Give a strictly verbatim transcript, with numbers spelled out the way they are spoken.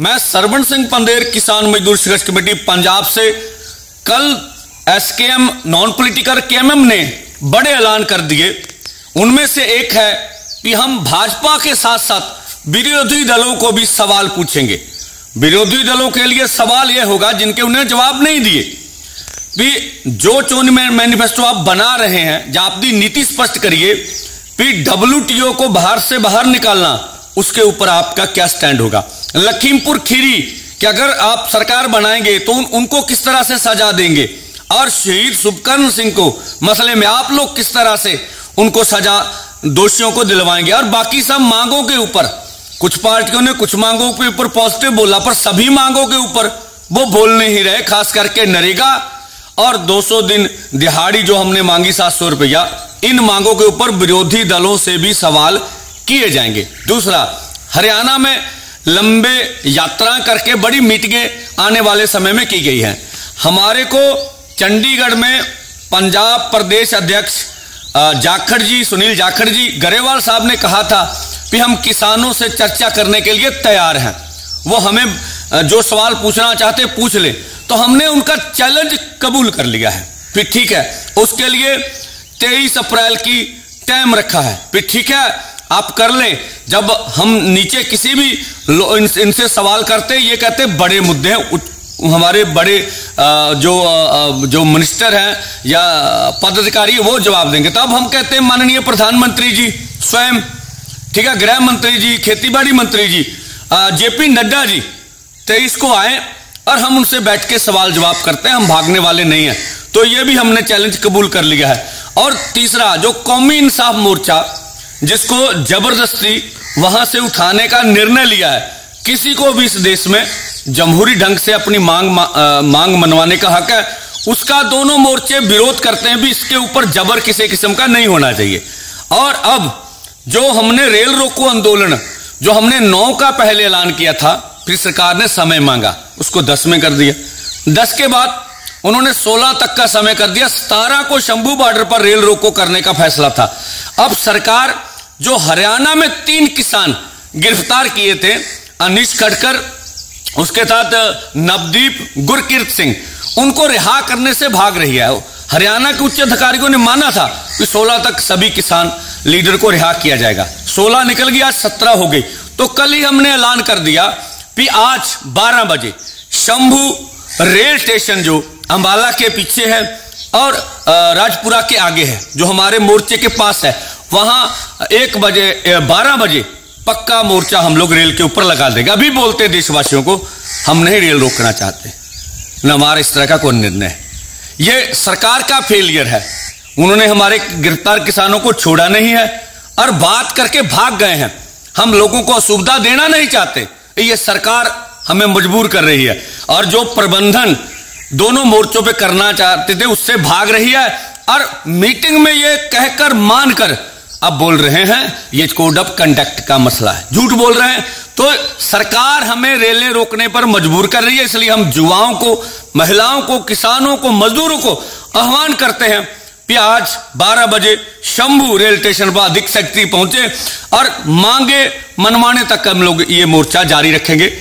मैं सरवण सिंह पंदेर, किसान मजदूर संघर्ष कमेटी पंजाब से। कल एसकेएम नॉन पॉलिटिकल केएमएम ने बड़े ऐलान कर दिए। उनमें से एक है कि हम भाजपा के साथ साथ विरोधी दलों को भी सवाल पूछेंगे। विरोधी दलों के लिए सवाल यह होगा जिनके उन्हें जवाब नहीं दिए कि जो चुनावी मैनिफेस्टो आप बना रहे हैं, जहां अपनी नीति स्पष्ट करिए, फिर डब्ल्यूटीओ को बाहर से बाहर निकालना, उसके ऊपर आपका क्या स्टैंड होगा। लखीमपुर खीरी कि अगर आप सरकार बनाएंगे तो उन, उनको किस तरह से सजा देंगे, और शहीद शुभकर्ण सिंह को मसले में आप लोग किस तरह से उनको सजा, दोषियों को दिलवाएंगे। और बाकी सब मांगों के ऊपर, कुछ पार्टियों ने कुछ मांगों के ऊपर पॉजिटिव बोला, पर सभी मांगों के ऊपर वो बोल नहीं रहे। खास करके नरेगा और दो सौ दिन दिहाड़ी जो हमने मांगी सात सौ रुपया, इन मांगों के ऊपर विरोधी दलों से भी सवाल किए जाएंगे। दूसरा, हरियाणा में लंबे यात्रा करके बड़ी मीटिंगें आने वाले समय में की गई हैं। हमारे को चंडीगढ़ में पंजाब प्रदेश अध्यक्ष जाखड़ जी, सुनील जाखड़ जी, गरेवाल साहब ने कहा था कि हम किसानों से चर्चा करने के लिए तैयार हैं, वो हमें जो सवाल पूछना चाहते पूछ ले। तो हमने उनका चैलेंज कबूल कर लिया है। फिर ठीक है, उसके लिए तेईस अप्रैल की टाइम रखा है। फिर ठीक है, आप कर लें। जब हम नीचे किसी भी इनसे सवाल करते, ये कहते बड़े मुद्दे हैं, हमारे बड़े जो जो मिनिस्टर हैं या पदाधिकारी वो जवाब देंगे। तब हम कहते हैं माननीय प्रधानमंत्री जी स्वयं, ठीक है, गृह मंत्री जी, खेतीबाड़ी मंत्री जी, जेपी नड्डा जी तेईस को आए और हम उनसे बैठ के सवाल जवाब करते हैं। हम भागने वाले नहीं हैं। तो ये भी हमने चैलेंज कबूल कर लिया है। और तीसरा, जो कौमी इंसाफ मोर्चा जिसको जबरदस्ती वहां से उठाने का निर्णय लिया है, किसी को भी इस देश में जमहूरी ढंग से अपनी मांग मा, आ, मांग मनवाने का हक है, उसका दोनों मोर्चे विरोध करते हैं भी। इसके ऊपर जबर किसी किस्म का नहीं होना चाहिए। और अब जो हमने रेल रोको आंदोलन, जो हमने नौ का पहले ऐलान किया था, फिर सरकार ने समय मांगा, उसको दस में कर दिया। दस के बाद उन्होंने सोलह तक का समय कर दिया। सतारह को शंभू बॉर्डर पर रेल रोको करने का फैसला था। अब सरकार जो हरियाणा में तीन किसान गिरफ्तार किए थे, अनिश खटकर, उसके साथ नवदीप, गुरकीरत सिंह, उनको रिहा करने से भाग रही है। हरियाणा के उच्च अधिकारियों ने माना था कि सोलह तक सभी किसान लीडर को रिहा किया जाएगा। सोलह निकल गया, आज सत्रह हो गई। तो कल ही हमने ऐलान कर दिया कि आज बारह बजे शंभू रेल स्टेशन जो अंबाला के पीछे है और राजपुरा के आगे है, जो हमारे मोर्चे के पास है, वहां एक बजे बारह बजे पक्का मोर्चा हम लोग रेल के ऊपर लगा देंगे। अभी बोलते देशवासियों को हम नहीं रेल रोकना चाहते, न हमारा इस तरह का कोई निर्णय है। ये सरकार का फेलियर है। उन्होंने हमारे गिरफ्तार किसानों को छोड़ा नहीं है और बात करके भाग गए हैं। हम लोगों को असुविधा देना नहीं चाहते, ये सरकार हमें मजबूर कर रही है। और जो प्रबंधन दोनों मोर्चों पे करना चाहते थे उससे भाग रही है, और मीटिंग में ये कहकर मानकर अब बोल रहे हैं ये कोड ऑफ कंडक्ट का मसला है, झूठ बोल रहे हैं। तो सरकार हमें रेलें रोकने पर मजबूर कर रही है। इसलिए हम युवाओं को, महिलाओं को, किसानों को, मजदूरों को आह्वान करते हैं कि आज बारह बजे शंभू रेल स्टेशन पर अधिक शक्ति पहुंचे और मांगे मनवाने तक हम लोग ये मोर्चा जारी रखेंगे।